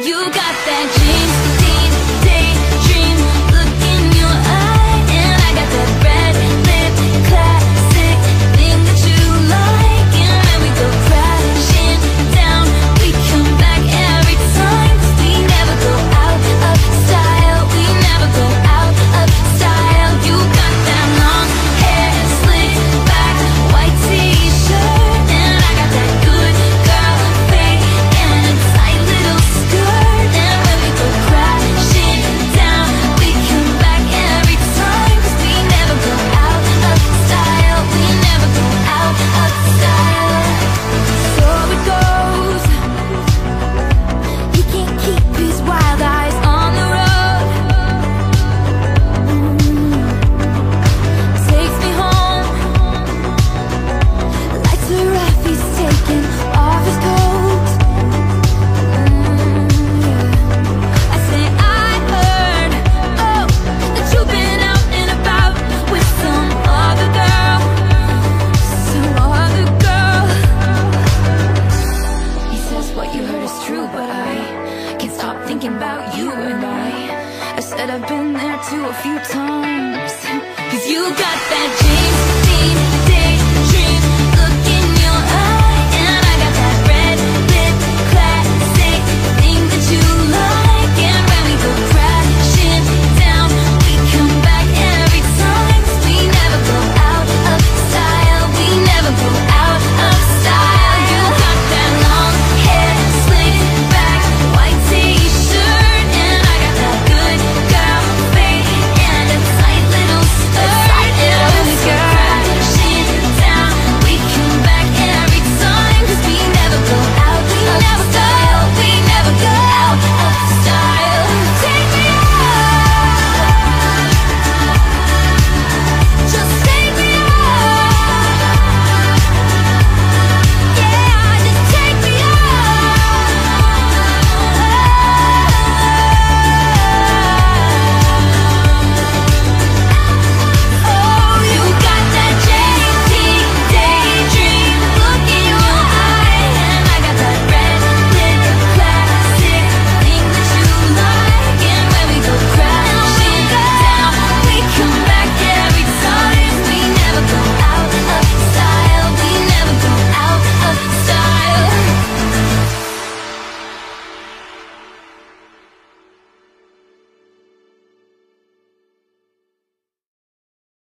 You got that James Dean daydream look in your eye, and I got that red lip classic thing that you like. And when we go crashing down, we come back every time, 'cause we never go out of style. We never go out of style. You got that long hair slick back, white t-shirt, and I got that good girl fade and a tight little skirt. And when we go crashing down, we come back every time, 'cause we never go out of style. We never go out of style. So it goes. He can't keep his wild eyes on the road. Takes me home. Lights are off, he's taking off his coat. I say I heard, oh, that you've been out and about with some other girl, some other girl. He says what you heard is true, but I can't stop thinking about you. And I said I've been there too a few times, 'cause you got that James Dean